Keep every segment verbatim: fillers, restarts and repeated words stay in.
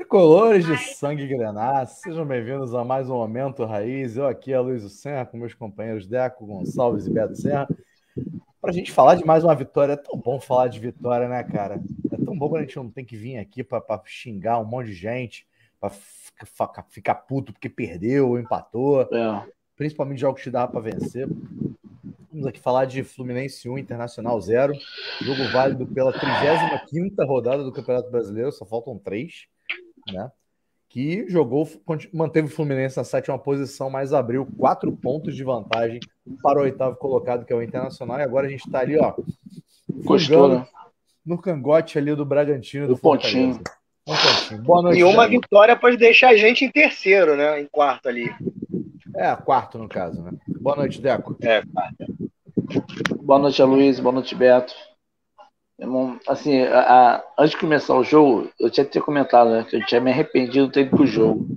Tricolores de sangue grenace, sejam bem-vindos a mais um Momento Raiz. Eu aqui, Aloysio Serra, com meus companheiros Deco Gonçalves e Beto Serra, para a gente falar de mais uma vitória. É tão bom falar de vitória, né, cara? É tão bom que a gente não tem que vir aqui para xingar um monte de gente, para ficar puto porque perdeu ou empatou, É. principalmente jogos que dava para vencer. Vamos aqui falar de Fluminense um, Internacional zero, jogo válido pela trigésima quinta rodada do Campeonato Brasileiro, só faltam três, né? Que jogou, manteve o Fluminense na sétima posição, mas abriu quatro pontos de vantagem para o oitavo colocado, que é o Internacional, e agora a gente está ali, ó, Gostou, né? no cangote ali do Bragantino, do O pontinho. Fortaleza. Um pontinho. Boa noite, E uma Thiago. vitória pode deixar a gente em terceiro, né? Em quarto ali. É, quarto no caso, né? Boa noite, Deco. É, quarto. Boa noite, Aloysio. Boa noite, Beto. Irmão, assim, a, a, antes de começar o jogo, eu tinha que ter comentado, né? Que eu tinha me arrependido de ter ido pro jogo.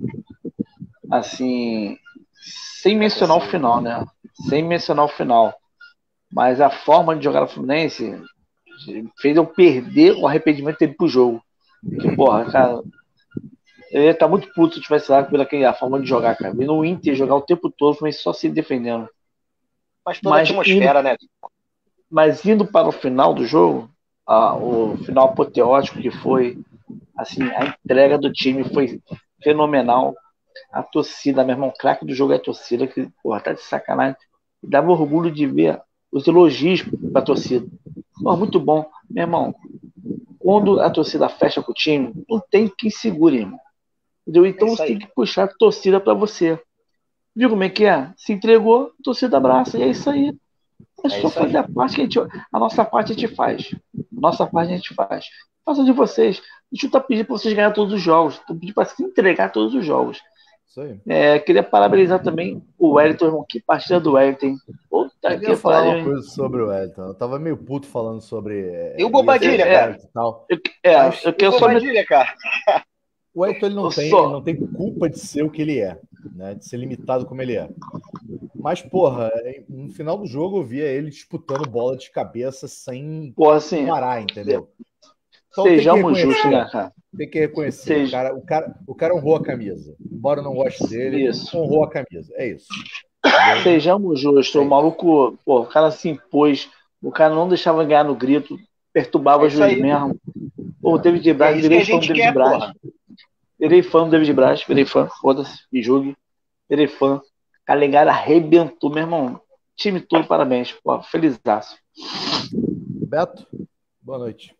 Assim, sem mencionar o final, né? Sem mencionar o final. Mas a forma de jogar no Fluminense fez eu perder o arrependimento de ter ido pro jogo. Que, porra, cara, eu ia estar muito puto se eu tivesse lá pela a forma de jogar, cara. Vendo o Inter jogar o tempo todo, mas só se defendendo. Mas toda mas, a atmosfera, indo, né? Mas indo para o final do jogo, ah, o final apoteótico que foi, assim, a entrega do time foi fenomenal. A torcida, meu irmão, craque do jogo é a torcida, que, porra, tá de sacanagem. Dava orgulho de ver os elogios pra torcida. Porra, muito bom. Meu irmão, quando a torcida fecha com o time, não tem quem segure, irmão. Entendeu? Então é você tem que puxar a torcida pra você. Viu como é que é? Se entregou, a torcida abraça. E é isso aí. É, é só fazer aí. a parte que a gente. A nossa parte a gente faz. A nossa parte a gente faz. Faça de vocês. A gente não tá pedindo pra vocês ganhar todos os jogos. Tô pedindo pra se entregar todos os jogos. Isso aí. É, queria parabenizar também o Wellington, irmão. Que partida do Wellington. Puta eu queria falar pariu, uma coisa sobre o Wellington. Eu tava meio puto falando sobre. E o Bobadilha, é, cara? E tal. Eu, é, Mas, eu quero o Bobadilha, só... cara. O Wellington ele não, tem, ele não tem culpa de ser o que ele é, né? De ser limitado como ele é. Mas, porra, no final do jogo eu via ele disputando bola de cabeça sem porra, assim, parar, entendeu? Então, sejamos justos, né, cara? Tem que reconhecer. O cara, o, cara, o cara honrou a camisa. Embora eu não goste dele, isso. honrou a camisa. É isso. Entendeu? Sejamos justos. É. O maluco, pô, o cara se impôs. O cara não deixava ganhar no grito. Perturbava é o juiz mesmo. Pô, o David Braz, é virei fã do David Braz. Virei fã do David Braz. Virei fã. Foda-se. Me julgue. Virei fã. Calegari arrebentou, meu irmão. Time todo, parabéns. Pô, felizaço. Beto, boa noite.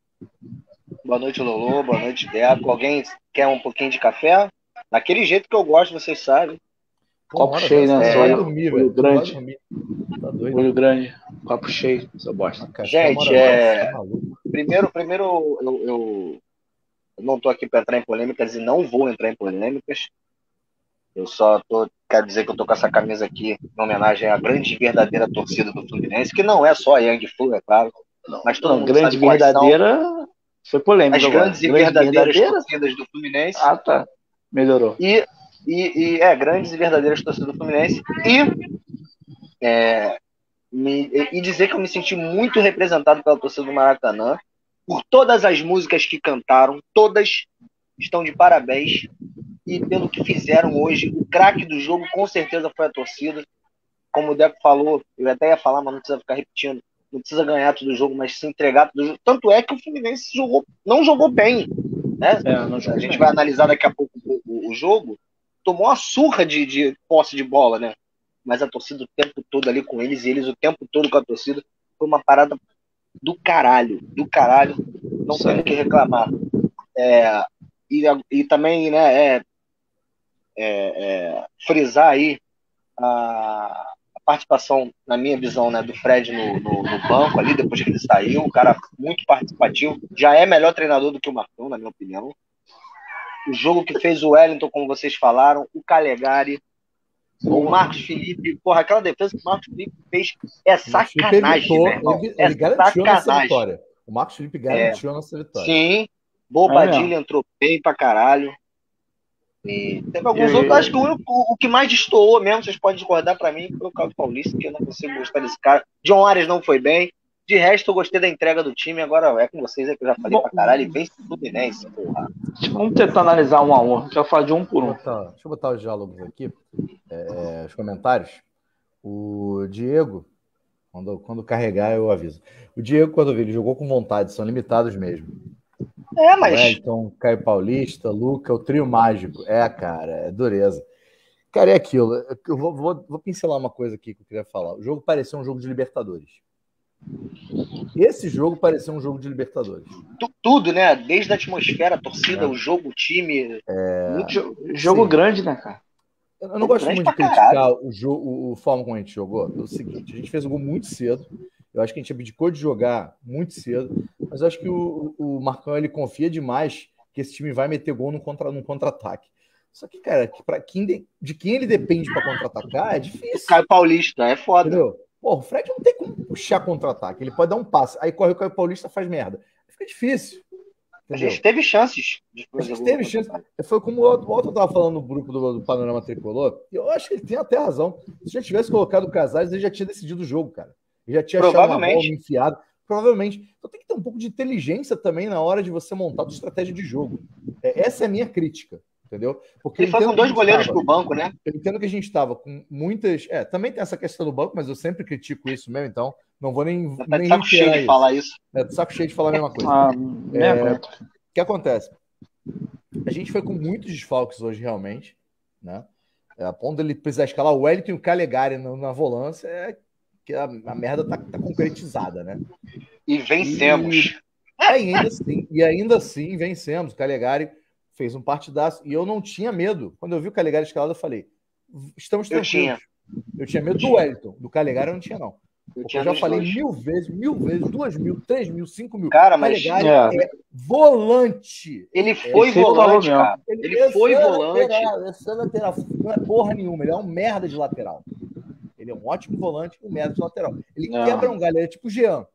Boa noite, Lolo. Boa noite, Deco. Alguém quer um pouquinho de café? Daquele jeito que eu gosto, vocês sabem. Copo cheio, né? É, olho, dormir, olho grande. Tá doido. Olho grande. Copo cheio. Seu bosta. Gente, é... primeiro, primeiro eu, eu... eu não tô aqui para entrar em polêmicas e não vou entrar em polêmicas. Eu só tô... quero dizer que eu tô com essa camisa aqui em homenagem à grande e verdadeira torcida do Fluminense, que não é só a Young Flu, é claro. Mas todo não, mundo grande sabe verdadeira são... foi polêmica. As grandes agora. e verdadeiras verdadeira? torcidas do Fluminense. Ah, tá. Melhorou. E, e, e é, grandes e verdadeiras torcidas do Fluminense. E, é, me, e dizer que eu me senti muito representado pela torcida do Maracanã, por todas as músicas que cantaram, todas estão de parabéns. E pelo que fizeram hoje, o craque do jogo com certeza foi a torcida. Como o Deco falou, eu até ia falar, mas não precisa ficar repetindo. Não precisa ganhar todo o jogo, mas se entregar todo o jogo. Tanto é que o Fluminense jogou, não jogou bem. Né? É, não jogou a gente bem. vai analisar daqui a pouco o, o, o jogo. Tomou uma surra de, de posse de bola, né? Mas a torcida o tempo todo ali com eles, e eles o tempo todo com a torcida. Foi uma parada do caralho. Do caralho. Não tem o que reclamar. É, e, e também, né, é, é, é, frisar aí a participação, na minha visão, né, do Fred no, no, no banco ali, depois que ele saiu, um cara muito participativo, já é melhor treinador do que o Marcão, na minha opinião. O jogo que fez o Wellington, como vocês falaram, o Calegari, o Marcos Felipe, porra, aquela defesa que o Marcos Felipe fez é sacanagem, evitou, né, irmão? Ele, é ele garantiu a nossa sacanagem. vitória. O Marcos Felipe garantiu é, a nossa vitória. Sim, Bobadilha é. entrou bem pra caralho. E teve alguns eu, outros, acho que o, único, o que mais destoou mesmo, vocês podem discordar pra mim, foi o Carlos Paulista, que eu não consigo gostar desse cara. John Arias não foi bem, De resto, eu gostei da entrega do time. Agora é com vocês, é que eu já falei Bom, pra caralho. E vence o Fluminense, porra. Vamos tentar analisar um a um. Quero falar de um por um. Deixa eu botar, deixa eu botar os diálogos aqui, é, os comentários. O Diego, quando, quando carregar, eu aviso. O Diego, quando eu vi, ele jogou com vontade, são limitados mesmo. É, mas. Wellington, Caio Paulista, Luca, o trio mágico. É, cara, é dureza. Cara, é aquilo. Eu vou, vou, vou pincelar uma coisa aqui que eu queria falar. O jogo parecia um jogo de Libertadores. Esse jogo parecia um jogo de Libertadores. Tudo, né? Desde a atmosfera, a torcida, É. o jogo, o time. É... Muito jogo Sim. grande, né, cara? Eu não Jogo gosto grande muito de pra criticar caralho. o, jogo, o forma como a gente jogou. É o seguinte, a gente fez o gol muito cedo. Eu acho que a gente abdicou de jogar muito cedo. Mas eu acho que o, o Marcão ele confia demais que esse time vai meter gol no contra, num contra-ataque. Só que, cara, que pra quem de, de quem ele depende para contra-atacar é difícil. Caio Paulista, é foda. Entendeu? Pô, o Fred não tem como puxar contra-ataque. Ele pode dar um passe. Aí corre o Caio Paulista, faz merda. Fica difícil. A Entendeu? gente teve chances de A fazer gente gol. teve chance. Foi como o Otto estava falando no grupo do, do Panorama Tricolor. E eu acho que ele tem até razão. Se já tivesse colocado o Casares, ele já tinha decidido o jogo, cara. Ele já tinha achado uma bola Provavelmente. enfiada. Provavelmente. Então tem que ter um pouco de inteligência também na hora de você montar a sua estratégia de jogo. É, essa é a minha crítica. Entendeu? Porque Ele eu foi entendo com que a dois gente goleiros tava- pro banco, né? Eu entendo que a gente estava com muitas. É, também tem essa questão do banco, mas eu sempre critico isso mesmo, então não vou nem, Já tá nem de saco cheio reiterar de isso. falar isso. É de saco cheio de falar a mesma coisa. Ah, nem É, aguento. O que acontece? A gente foi com muitos desfalques hoje, realmente, né? É, a ponto dele precisar escalar o Wellington e o Calegari na, na volância, é que a, a merda tá, tá concretizada, né? E vencemos. É, e ainda assim, e ainda assim vencemos. O Calegari fez um partidaço e eu não tinha medo. Quando eu vi o Calegari escalado, eu falei: estamos Eu tranquilos. tinha. Eu tinha medo Eu do tinha. Wellington, do Calegari eu não tinha, não. Eu Porque tinha eu já dos falei dois. mil vezes, mil vezes, duas mil, três mil, cinco mil. Cara, mas Calegari É. é volante. ele foi Ele sempre volante, falou cara. Ele é foi só volante. Lateral, é só lateral. Não é porra nenhuma, ele é um merda de lateral. Ele é um ótimo volante e um merda de lateral. Ele Não. quebra um galera, tipo o Jean.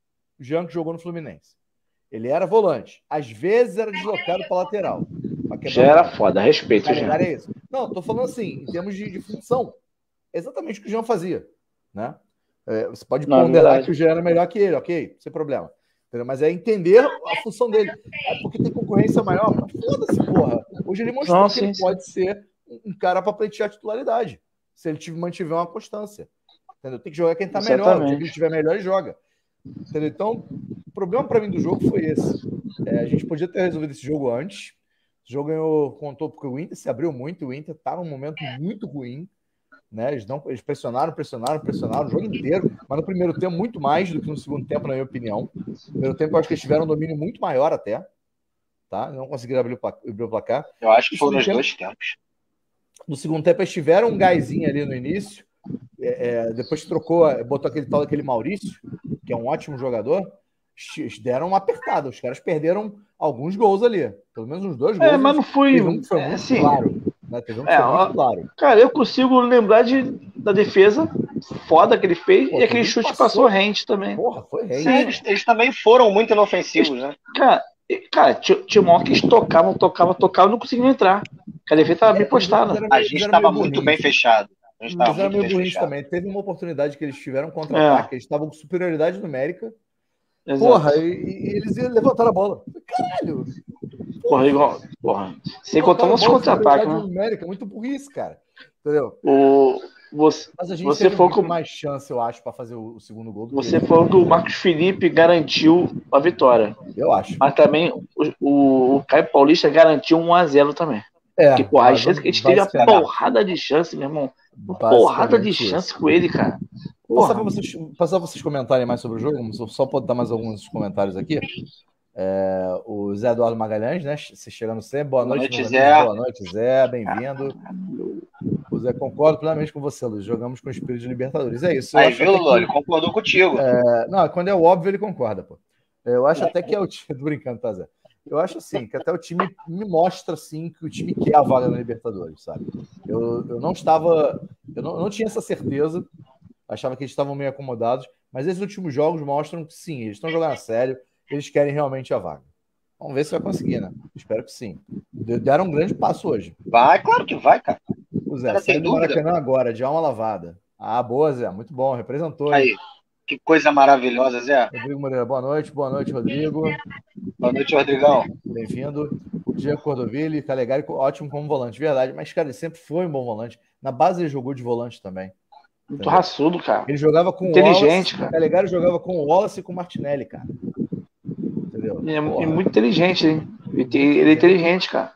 O Jean que jogou no Fluminense. Ele era volante. Às vezes era deslocado para lateral. Pra quebrar Já um era galho. foda, respeito, já. Calegari é isso. Não, tô falando assim, em termos de, de função. É exatamente o que o Jean fazia, né? É, você pode Não, é ponderar verdade. que o Jean era melhor que ele, ok? Sem problema. Entendeu? Mas é entender a função dele. É porque tem concorrência maior, mas foda-se, porra. Hoje ele mostrou Não, que sim, ele sim. pode ser um cara para pleitear a titularidade. Se ele tiver- mantiver uma constância. Entendeu? Tem que jogar quem tá melhor. O dia que Exatamente. ele estiver melhor, ele joga. Entendeu? Então, o problema para mim do jogo foi esse. É, a gente podia ter resolvido esse jogo antes. O jogo ganhou, contou porque o Inter se abriu muito. O Inter tá num momento muito ruim. Né? Eles, não, eles pressionaram, pressionaram, pressionaram o jogo inteiro, mas no primeiro tempo muito mais do que no segundo tempo, na minha opinião. No primeiro tempo eu acho que eles tiveram um domínio muito maior até, tá? Não conseguiram abrir o placar. Abrir o placar. Eu acho que No foram segundo os tempo- dois tempos. No segundo tempo eles tiveram um gásinho ali no início, é, é, depois que trocou, botou aquele tal daquele Maurício, que é um ótimo jogador, eles deram uma apertada, os caras perderam alguns gols ali, pelo menos uns dois gols. É, mas não foi. Teve um que foi é, muito assim, claro, né? Teve um que É, foi ó, muito claro. Cara, eu consigo lembrar de, da defesa foda que ele fez Pô, e aquele teve um chute que que passou passou. rente também. Porra, foi rei. Sim. É, eles, eles também foram muito inofensivos, né? Cara, e- cara tinha, tinha uma hora que eles tocavam, tocavam, tocavam e não conseguiam entrar. A defesa tava bem postada. A gente estava muito bem fechado. A gente estava Eles eram muito meio bem burrinhos fechado. também. Teve uma oportunidade que eles tiveram contra-ataque, É. eles estavam com superioridade numérica. Exato. Porra, e, e eles iam levantar a bola. Caralho! Porra, igual. Porra. Sem Levantaram contar a nossos bola, contra-ataques, superioridade né? numérica, muito burrice, cara. Entendeu? O, você, Mas a gente Você teve foi muito com- mais chance, eu acho, para fazer o, o segundo gol do você que falou que o Marcos Felipe garantiu a vitória. eu acho. Mas também o, o, o Caio Paulista garantiu um a zero também. É, Porque, porra, a basi- chance que a gente teve uma basicamente- porrada de chance, meu irmão. Uma basicamente porrada de isso. chance com ele, cara. Passar para Porra. vocês, passar pra vocês comentarem mais sobre o jogo, só- só pode dar mais alguns comentários aqui. É, o Zé Eduardo Magalhães, né? Se chegando sempre. Boa, Boa noite, noite, meus amigos. Zé. Boa noite, Zé. Bem-vindo. O Zé, concordo plenamente com você, Luiz. Jogamos com o espírito de Libertadores. É isso. Eu Aí, acho viu, até Lulu? que- Ele concordou contigo. é, não, quando é o óbvio, ele concorda, pô. Eu acho até que é o time. Tô brincando, tá, Zé? Eu acho assim, que até o time me mostra assim que o time quer a vaga na Libertadores, sabe? Eu, eu não estava. Eu não, eu não tinha essa certeza. Achava que eles estavam meio acomodados, mas esses últimos jogos mostram que sim, eles estão jogando a sério, eles querem realmente a vaga. Vamos ver se vai conseguir, né? Espero que sim. De- Deram um grande passo hoje. Vai, claro que vai, cara. O Zé, Cara, saiu tem do dúvida? Maracanã agora, de alma lavada. Ah, boa, Zé. Muito bom, representou. hein? Aí. Que coisa maravilhosa, Zé. Rodrigo Moreira, boa noite. Boa noite, Rodrigo. Boa noite, Rodrigão. Bem-vindo. Diego Cordoville, Calegari, ótimo como volante, verdade. Mas, cara, ele sempre foi um bom volante. Na base ele jogou de volante também. Muito Entendeu? raçudo, cara. Ele jogava com Inteligente, o Wallace. cara. O Calegari jogava com o Wallace e com o Martinelli, cara. Entendeu? Ele é, Porra. é muito inteligente, hein? Ele, tem- ele é inteligente, cara.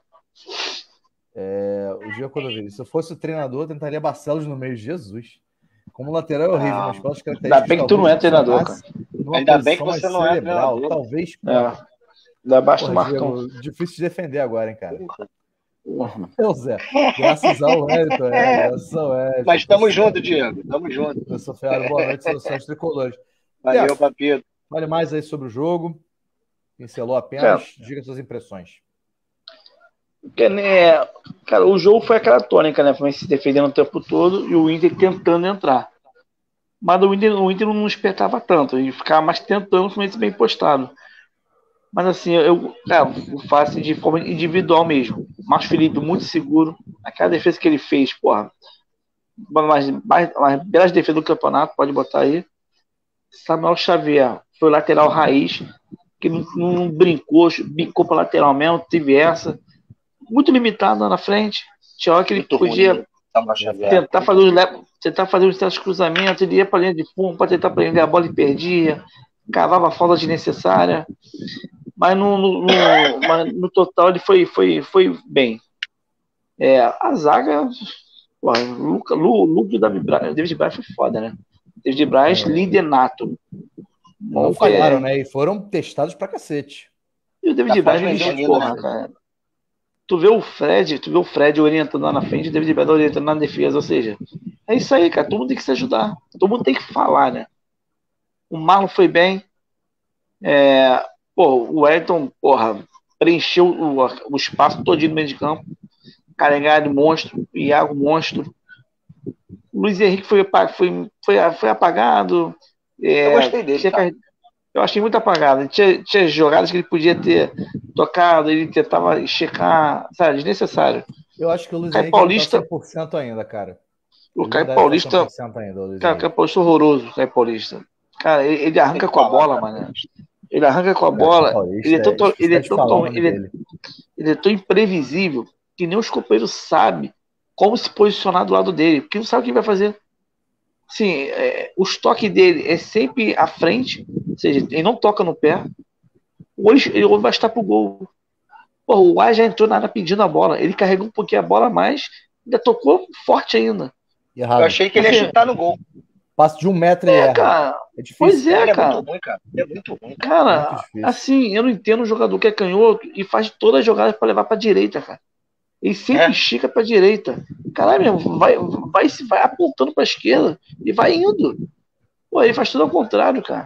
É, o Diego Cordoville, se eu fosse o treinador, eu tentaria Barcelos no meio. Jesus. Como lateral é horrível, Ah, mas pelas Ainda características bem que tu não é talvez treinador, cara. funcionasse numa Ainda bem que posição você mais não é cerebral. treinador. Talvez. É. Ainda basta Porra, Marcão. Diego, difícil de defender agora, hein, cara. Porra. Meu Zé, graças ao Wellington, é, graças ao Wellington. Mas tamo Tá junto, certo. Diego. Tamo junto. Professor Ferrari, boa noite, saudações tricolores. Valeu, Beto, papito. fale mais aí sobre o jogo. Pincelou apenas, Cara. diga suas impressões. Porque, né, cara, o jogo foi aquela tônica, né? O Fluminense se defendendo o tempo todo e o Inter tentando entrar. Mas o Inter, o Inter não espetava tanto, ele ficava mais tentando o Fluminense bem postado. Mas assim, eu, cara, eu faço de forma individual mesmo. Marcos Felipe, muito seguro. Aquela defesa que ele fez, porra. Uma das mais, mais belas defesas do campeonato, pode botar aí. Samuel Xavier foi o lateral raiz, que não, não brincou, bicou para lateral mesmo, teve essa. Muito limitado lá na frente. Tinha hora que ele Muito podia ruim, Samuel Xavier. tentar fazer os, le- tentar fazer os certos cruzamentos, ele ia para a linha de fundo para tentar prender a bola e perdia, cavava a falta desnecessária, mas no, no, no- mas no total ele foi, foi, foi bem. É, a zaga, porra, Luca, Lu, Luca e David Braz, David Braz foi foda, né? David Braz, É. líder nato. Não Bom, falharam, é- né? E foram testados pra cacete. E o David Da Braz, Foz ele, Unido, porra, né? cara. Tu vê o Fred, tu vê o Fred orientando lá na frente, o David Braz orientando na defesa, ou seja, é isso aí, cara. Todo mundo tem que se ajudar. Todo mundo tem que falar, né? O Marlon foi bem. É, pô, o Wellington, porra, preencheu o, o espaço todinho no meio de campo. Calegari, monstro. Iago, monstro. O Luiz Henrique foi, apa- foi, foi, foi apagado. É, Eu gostei dele, tinha cara. car- eu achei muito apagado. Tinha, tinha jogadas que ele podia ter tocado, ele tentava checar, sabe, desnecessário. Eu acho que o Luiz Caio Henrique não Paulista- tá cem por cento ainda, cara. O Ele Caio não deve Paulista, tá cem por cento ainda, o Luiz cara, o Henrique. Caio Paulista é horroroso, o Caio Paulista. Cara, ele, ele Tem arranca que com a falar, bola, cara. mano. Ele arranca com a Cara, bola. Paulista, Ele é, tão, difícil ele, é de tão, falar o nome ele, é, dele. ele é tão imprevisível que nem os companheiros sabem como se posicionar do lado dele, porque não sabe o que vai fazer. Sim, é, os toques dele é sempre à frente, ou seja, ele não toca no pé. Hoje ele vai estar pro gol. Pô, o Ar já entrou na área pedindo a bola. Ele carregou um pouquinho a bola, mas ainda tocou forte ainda. Eu Errado. achei que ele ia Assim, chutar no gol. Passo de um metro e É, erra. cara. É difícil. Pois é, Ele é cara. muito ruim, cara. Ele é muito ruim, cara. Cara, Muito difícil. assim, eu não entendo um jogador que é canhoto e faz todas as jogadas pra levar pra direita, cara. Ele sempre É. estica pra direita. Caralho, mesmo, vai, vai, vai apontando pra esquerda e vai indo. Pô, ele faz tudo ao contrário, cara.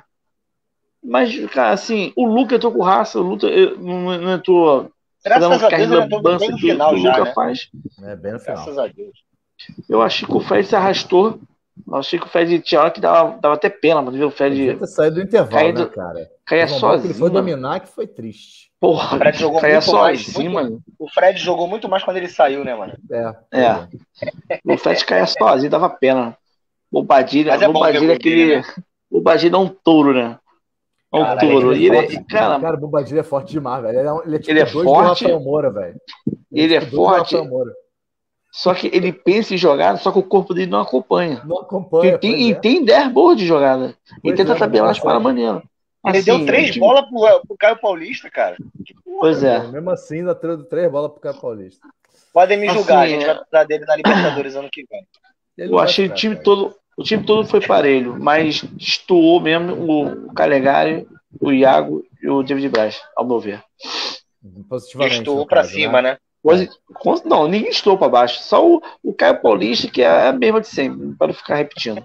Mas, cara, assim, o Luca entrou com raça, o Luca eh, não, não entrou Graças fazendo a Deus, carrinho ele entrou lambança bem no que, que final o já, Luca né? faz. É, bem no final. Graças a Deus. Eu achei que o Fred se arrastou. Eu achei que o Fred tinha hora que dava, dava até pena, mano, ver o Ele devia Fred ter saído do intervalo, Caído- né, cara? cair Teve uma bola que sozinho. ele foi mano. dominar que foi triste. Porra, O Fred jogou cair muito mais, sozinho, muito- mano. O Fred jogou muito mais quando ele saiu, né, mano? É. É. O Fred caia sozinho, dava pena. O Badilha, Mas é o bom ver Badilha é gol dele, aquele. O Badilha é um touro, né? É um Cara, touro. ele é E ele, forte. cara, Cara, o Bobadilha é forte demais, velho. Ele é, um- ele é tipo Ele é dois forte. do Rafael Moura, velho. Ele é tipo dois do forte. Rafael Moura. só que ele pensa em jogada, só que o corpo dele não acompanha. Não E acompanha. tem, pois e é. tem ideia boa de jogada. Pois E tenta é, tabelar as mas não para consegue. maneiro. Ele Assim, deu três o time- bolas pro, pro Caio Paulista, cara. Que porra. Pois é. Mesmo assim, ainda três, três bolas pro Caio Paulista. Podem me julgar, Assim, a gente vai precisar dele na Libertadores ano que vem. Ele Eu não vai achei o ficar, time cara. todo. O time todo foi parelho, mas destoou mesmo o, o Calegari, o Iago e o David Braz, ao meu ver. Positivamente. Estou no pra caso, cima, né? Posi- com- Não, ninguém estou para baixo. Só o, o Caio Paulista, que é a mesma de sempre, para não ficar repetindo.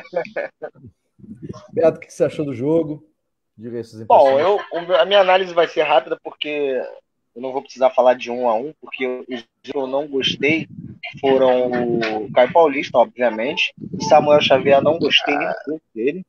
Beto, o que você achou do jogo? Diga aí suas Bom, impressões. eu, o meu- a minha análise vai ser rápida porque eu não vou precisar falar de um a um, porque os que eu não gostei foram o Caio Paulista, obviamente, o Samuel Xavier, não gostei nem um pouco dele,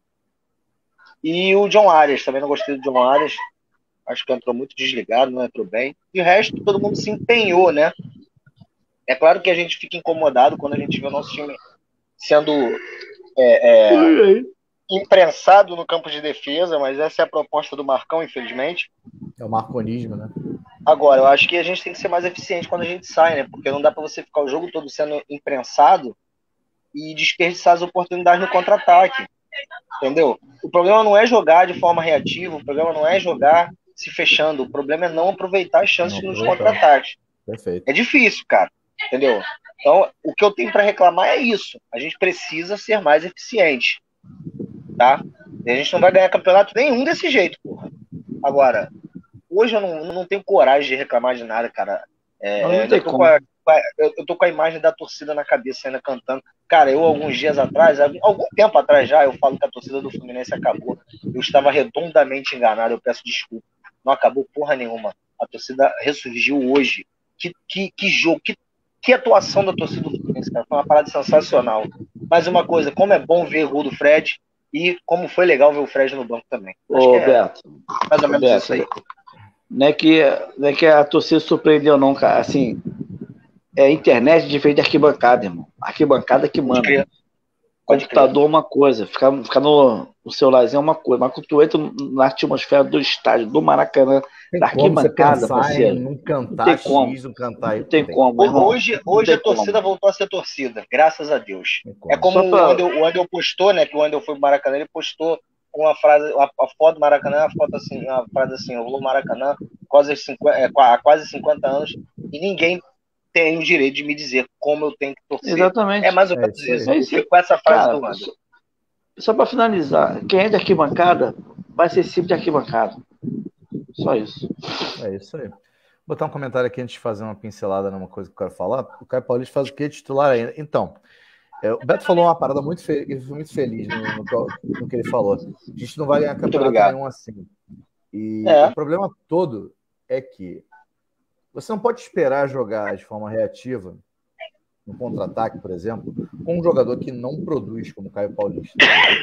e o John Arias, também não gostei do John Arias, acho que entrou muito desligado, não entrou bem. De resto, todo mundo se empenhou, né? É claro que a gente fica incomodado quando a gente vê o nosso time sendo é, é, imprensado no campo de defesa, mas essa é a proposta do Marcão, infelizmente. É o marconismo, né? Agora, eu acho que a gente tem que ser mais eficiente quando a gente sai, né? Porque não dá para você ficar o jogo todo sendo imprensado e desperdiçar as oportunidades no contra-ataque. Entendeu? O problema não é jogar de forma reativa, o problema não é jogar se fechando, o problema é não aproveitar as chances Não nos aproveitar. contra-ataques. Perfeito. É difícil, cara. Entendeu? Então, o que eu tenho para reclamar é isso. A gente precisa ser mais eficiente. Tá? E a gente não vai ganhar campeonato nenhum desse jeito, porra. Agora, hoje eu não, não tenho coragem de reclamar de nada, cara. É, Não, não eu, tem tô como. com a, eu, eu tô com a imagem da torcida na cabeça ainda cantando. Cara, eu alguns dias atrás, algum tempo atrás já, eu falo que a torcida do Fluminense acabou. Eu estava redondamente enganado, eu peço desculpa. Não acabou porra nenhuma. A torcida ressurgiu hoje. Que, que, que jogo, que, que atuação da torcida do Fluminense, cara. Foi uma parada sensacional. Mais uma coisa, como é bom ver o gol do Fred e como foi legal ver o Fred no banco também. Acho Ô, que é Beto, mais ou ô, menos Beto, isso aí. não é, que, não é que a torcida surpreendeu, não, cara. Assim, é internet diferente de arquibancada, irmão. Arquibancada que Pode manda. crer. Pode crer. Computador é uma coisa, ficar, ficar no, no celularzinho é uma coisa, mas quando tu entra na atmosfera do estádio, do Maracanã, Tem da como você arquibancada, pensar parceiro, em não não cantar tem como. X, não cantar Y? Não tem como, irmão. Hoje, Não hoje tem a torcida como. voltou a ser torcida, graças a Deus. Tem como. É como Só pra- o Andel, o Andel postou, né? Que o Andel foi pro Maracanã, ele postou uma frase, a, a foto do Maracanã, a foto assim, uma frase assim, eu vou no Maracanã quase cinquenta, é, há quase cinquenta anos e ninguém tem o direito de me dizer como eu tenho que torcer. Exatamente. É mais ou É menos isso aí. isso. É Eu isso. fico com essa frase Cara, do Andel. só, só pra finalizar, quem é de arquibancada vai ser sempre de arquibancada. Só isso. É isso aí. Vou botar um comentário aqui antes de fazer uma pincelada numa coisa que eu quero falar. O Caio Paulista faz o quê? Titular ainda. Então, é, o Beto falou uma parada muito feliz, ele foi muito feliz no, no, no que ele falou. A gente não vai ganhar campeonato obrigado. nenhum assim. E É. o problema todo é que você não pode esperar jogar de forma reativa no contra-ataque, por exemplo, com um jogador que não produz como o Caio Paulista.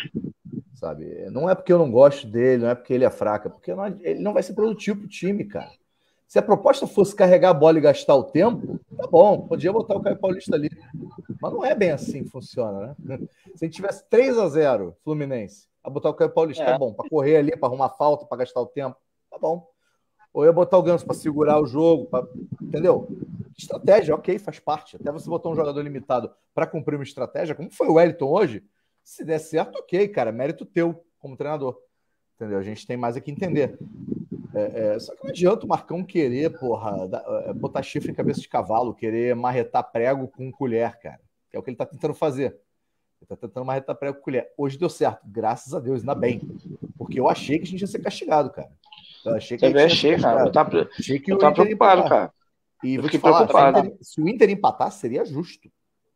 Sabe? Não é porque eu não gosto dele, não é porque ele é fraco, é porque não, ele não vai ser produtivo pro time, cara. Se a proposta fosse carregar a bola e gastar o tempo, tá bom, podia botar o Caio Paulista ali. Mas não é bem assim que funciona, né? Se a gente tivesse três a zero Fluminense, a botar o Caio Paulista, É. tá bom, para correr ali, para arrumar falta, para gastar o tempo, tá bom. Ou ia botar o Ganso para segurar o jogo, pra... entendeu? Estratégia, ok, faz parte. Até você botar um jogador limitado para cumprir uma estratégia, como foi o Wellington hoje, se der certo, ok, cara, mérito teu como treinador. Entendeu? A gente tem mais aqui entender. É, é, só que não adianta o Marcão querer, porra, da, botar chifre em cabeça de cavalo, querer marretar prego com colher, cara. Que é o que ele tá tentando fazer. Ele tá tentando marretar prego com colher. Hoje deu certo, graças a Deus, ainda bem. Porque eu achei que a gente ia ser castigado, cara. Eu achei que a gente Também ia ser achei, cara. Eu castigado. tava, Achei que eu o tava Inter ia preocupado, empatar. cara. E Eu vou te fiquei falar, se o, preocupado. Inter, se o Inter empatar, seria justo.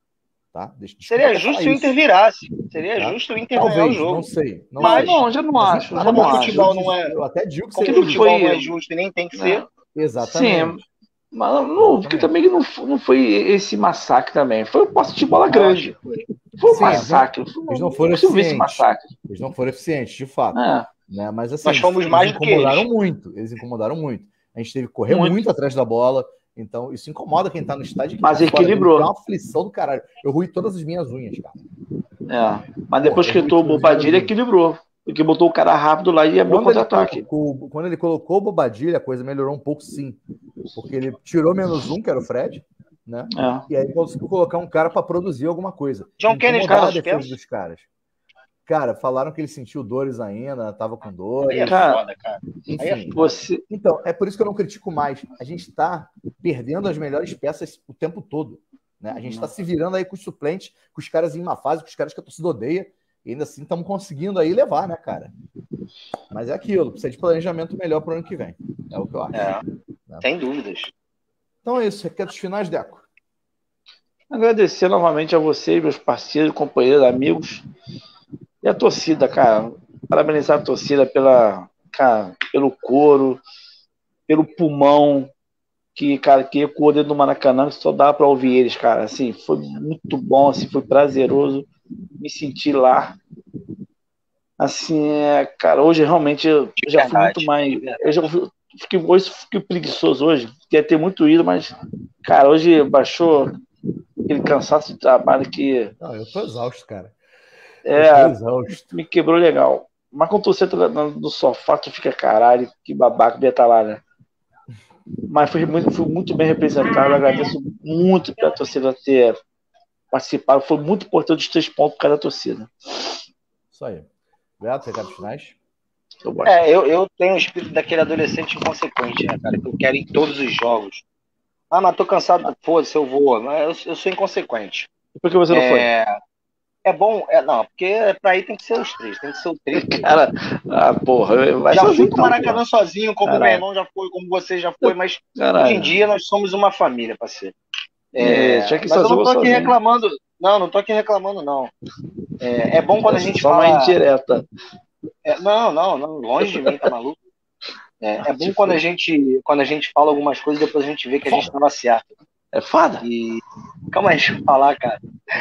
Tá? Deixa, desculpa Seria até justo falar se o Inter isso, virasse. Seria tá? justo o Inter ganhar o Talvez, jogo. não sei. Não Mas- sei. Não, já não Mas acho. Já empatar, como não o acho. futebol eu, não é- eu até digo que Como seria o não justo. futebol foi- não é justo e nem tem que ser. Exatamente. Sim, mas não, porque também não, f- não foi esse massacre também. Foi um posse de bola grande. Foi um Sim, massacre. Eles não foram Não consigo ver esse eficientes. massacre. Eles não foram eficientes, de fato. É, Né? Mas assim, Nós fomos eles, mais eles do que incomodaram eles. muito. Eles incomodaram muito. A gente teve que correr muito, Muito. atrás da bola. Então, isso incomoda quem tá no estádio. e quem Mas tá fora. equilibrou. É uma aflição do caralho. Eu ruí todas as minhas unhas, cara. é. Mas depois Porra, que eu entrou o vou te Bobadilha, dizer. equilibrou. Porque botou o cara rápido lá e abriu o Quando ele, contra-ataque. colocou, quando ele colocou o Bobadilha, a coisa melhorou um pouco, sim. Porque ele tirou menos um, que era o Fred, né? É. E aí conseguiu colocar um cara para produzir alguma coisa. John Kennedy, Incomodar cara, a defesa suspenso? dos caras. Cara, falaram que ele sentiu dores ainda, tava com Aí é dores. Cara, foda, cara. Aí é Enfim. foda. Você, Então, é por isso que eu não critico mais. A gente está perdendo as melhores peças o tempo todo. Né? A gente está se virando aí com os suplentes, com os caras em uma fase, com os caras que a torcida odeia. E ainda assim estamos conseguindo aí levar, né, cara? Mas é aquilo, precisa de planejamento melhor para o ano que vem. É o que eu acho. É, sem dúvidas. Então é isso. Requetos finais, Deco. agradecer novamente a vocês, meus parceiros, companheiros, amigos. E a torcida, cara. Parabenizar a torcida pela, cara, pelo coro, pelo pulmão que, cara, que ecoou dentro do Maracanã, que só dá para ouvir eles, cara. Assim, foi muito bom, assim, foi prazeroso me sentir lá. Assim, é, cara, hoje realmente eu De já fui verdade, muito mais. de verdade. Eu já fui, fiquei, hoje fiquei preguiçoso hoje. Queria ter muito ido, mas, cara, hoje baixou aquele cansaço de trabalho que. Não, eu tô exausto, cara. É, me quebrou legal. Mas quando você tá no sofá, tu fica, caralho, que babaca devia estar lá, né? Mas foi muito, foi muito bem representado. Eu agradeço muito pela torcida ter participado. Foi muito importante os três pontos por causa da torcida. Isso aí. Beto, recados finais? Eu é, eu, eu tenho o espírito daquele adolescente inconsequente, né, cara? Que eu quero em todos os jogos. Ah, mas tô cansado, foda-se, eu vou. Mas eu, eu sou inconsequente. E por que você não é... foi? É bom, é, não, porque pra ir tem que ser os três, tem que ser o três. Cara, ah, porra, vai já sozinho, fui pro Maracanã então, sozinho, como Caralho. meu irmão já foi, como você já foi, mas Caralho. hoje em dia nós somos uma família, parceiro. É, é, mas eu não tô aqui sozinho. reclamando, não, não tô aqui reclamando, não. É, é bom quando é a gente só fala... uma indireta. É, não, não, não, longe de mim, tá maluco? É, é bom quando a, gente, quando a gente fala algumas coisas e depois a gente vê que a gente tava certo. É foda. E... Calma aí, deixa eu falar, cara.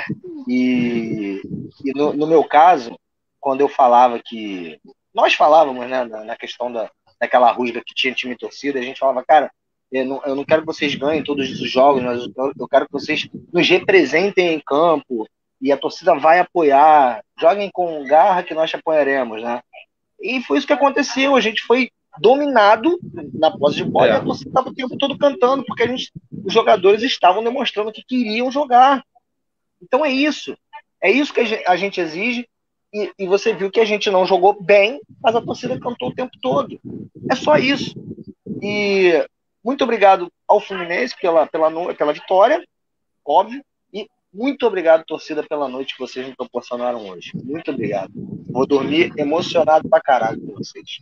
E, e no, no meu caso, quando eu falava que... Nós falávamos, né, na, na questão da, daquela rusga que tinha time e torcida, a gente falava, cara, eu não, eu não quero que vocês ganhem todos os jogos, mas eu, eu quero que vocês nos representem em campo e a torcida vai apoiar. Joguem com garra que nós te apoiaremos, né? E foi isso que aconteceu. A gente foi dominado na posse de bola é. e a torcida estava o tempo todo cantando, porque a gente, os jogadores estavam demonstrando que queriam jogar. Então é isso. É isso que a gente exige. E, e você viu que a gente não jogou bem, mas a torcida cantou o tempo todo. É só isso. E muito obrigado ao Fluminense pela, pela, pela vitória, óbvio. E muito obrigado, torcida, pela noite que vocês me proporcionaram hoje. Muito obrigado. Vou dormir emocionado pra caralho com vocês.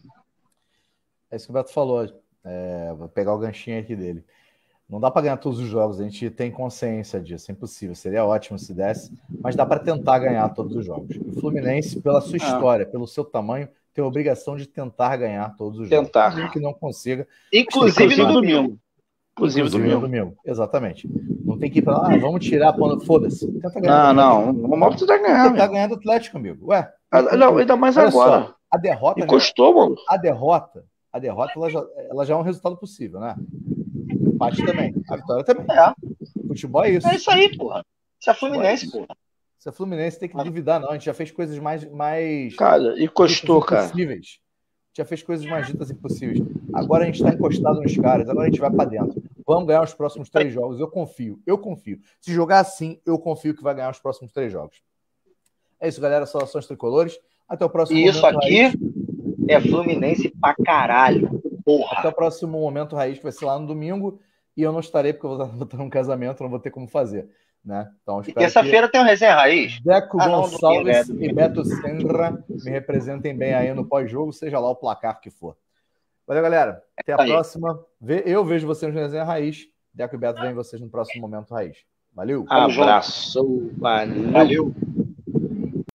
É isso que o Beto falou. É, vou pegar o ganchinho aqui dele. Não dá para ganhar todos os jogos, a gente tem consciência disso, é impossível. Seria ótimo se desse, mas dá para tentar ganhar todos os jogos. O Fluminense, pela sua história, ah. pelo seu tamanho, tem a obrigação de tentar ganhar todos os tentar. jogos. Que não consiga. Inclusive no domingo. Inclusive, Inclusive no domingo. domingo. Exatamente. Não tem que ir para lá, ah, vamos tirar, foda-se. Tenta ganhar. Não, não. Vamos tentar ganhar. Tentar ganhar do Atlético, amigo. Ué. Ah, não, ainda mais agora. Só, a derrota. E custou, mano. A derrota, a derrota ela já, ela já é um resultado possível, né? Empate também. A vitória também. É. Futebol é isso. É isso aí, porra. Isso é Fluminense, porra. Isso é Fluminense, tem que duvidar, não. A gente já fez coisas mais. mais cara, e custou, cara. Impossíveis. A gente já fez coisas mais ditas impossíveis. Agora a gente está encostado nos caras, agora a gente vai para dentro. Vamos ganhar os próximos três jogos. Eu confio, eu confio. Se jogar assim, eu confio que vai ganhar os próximos três jogos. É isso, galera. Saudações tricolores. Até o próximo e isso aqui raiz. É Fluminense pra caralho. Porra. Até o próximo momento raiz, que vai ser lá no domingo. E eu não estarei, porque eu vou estar num casamento, não vou ter como fazer. Né? Então, e terça-feira que... tem o Resenha Raiz. Deco ah, Gonçalves não, e Beto Senra me representem bem aí no pós-jogo, seja lá o placar que for. Valeu, galera. Até a aí. próxima. Eu vejo vocês no Resenha Raiz. Deco e Beto veem vocês no próximo momento Raiz. Valeu. Abraço. Valeu. Valeu.